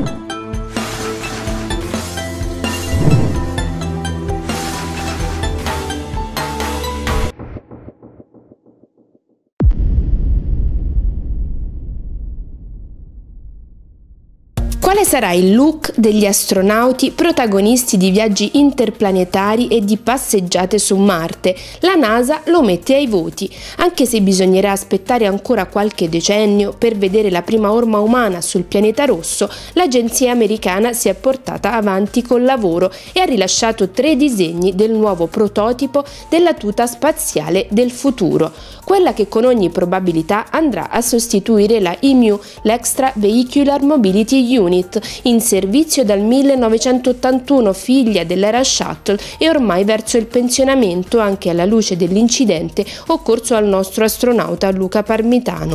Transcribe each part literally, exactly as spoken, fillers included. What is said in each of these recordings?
Quale sarà il look degli astronauti protagonisti di viaggi interplanetari e di passeggiate su Marte? La NASA lo mette ai voti, anche se bisognerà aspettare ancora qualche decennio per vedere la prima orma umana sul pianeta rosso. L'agenzia americana si è portata avanti col lavoro e ha rilasciato tre disegni del nuovo prototipo della tuta spaziale del futuro, quella che con ogni probabilità andrà a sostituire la E M U, l'Extra Vehicular Mobility Unit, in servizio dal millenovecentottantuno, figlia dell'era Shuttle e ormai verso il pensionamento anche alla luce dell'incidente occorso al nostro astronauta Luca Parmitano.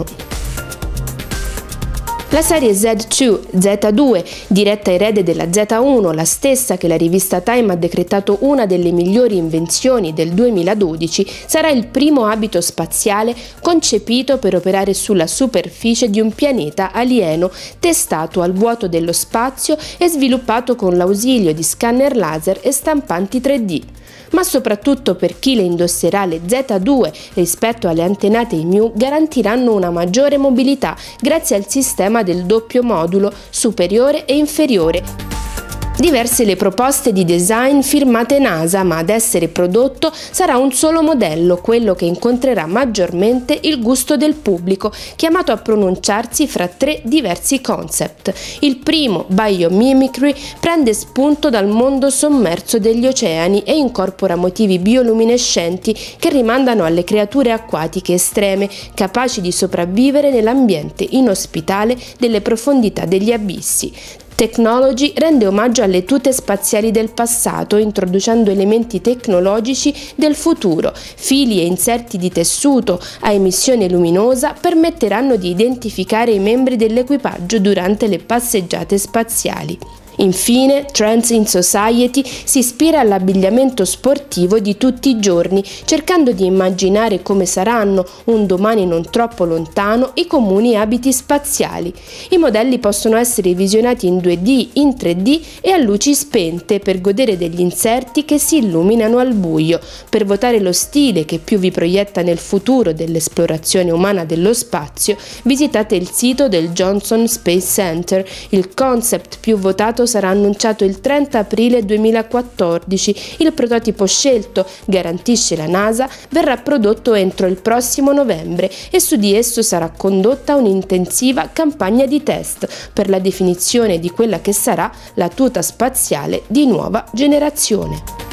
La serie Z due, Z due, diretta erede della Z uno, la stessa che la rivista Time ha decretato una delle migliori invenzioni del duemiladodici, sarà il primo abito spaziale concepito per operare sulla superficie di un pianeta alieno, testato al vuoto dello spazio e sviluppato con l'ausilio di scanner laser e stampanti tre D. Ma soprattutto per chi le indosserà, le Z due rispetto alle antenate E M U garantiranno una maggiore mobilità grazie al sistema del doppio modulo superiore e inferiore. Diverse le proposte di design firmate NASA, ma ad essere prodotto sarà un solo modello, quello che incontrerà maggiormente il gusto del pubblico, chiamato a pronunciarsi fra tre diversi concept. Il primo, Biomimicry, prende spunto dal mondo sommerso degli oceani e incorpora motivi bioluminescenti che rimandano alle creature acquatiche estreme, capaci di sopravvivere nell'ambiente inospitale delle profondità degli abissi. Technology rende omaggio alle tute spaziali del passato, introducendo elementi tecnologici del futuro. Fili e inserti di tessuto a emissione luminosa permetteranno di identificare i membri dell'equipaggio durante le passeggiate spaziali. Infine, Trends in Society si ispira all'abbigliamento sportivo di tutti i giorni, cercando di immaginare come saranno, un domani non troppo lontano, i comuni abiti spaziali. I modelli possono essere visionati in due D, in tre D e a luci spente per godere degli inserti che si illuminano al buio. Per votare lo stile che più vi proietta nel futuro dell'esplorazione umana dello spazio, visitate il sito del Johnson Space Center. Il concept più votato sarà annunciato il trenta aprile duemilaquattordici. Il prototipo scelto, garantisce la NASA, verrà prodotto entro il prossimo novembre e su di esso sarà condotta un'intensiva campagna di test per la definizione di quella che sarà la tuta spaziale di nuova generazione.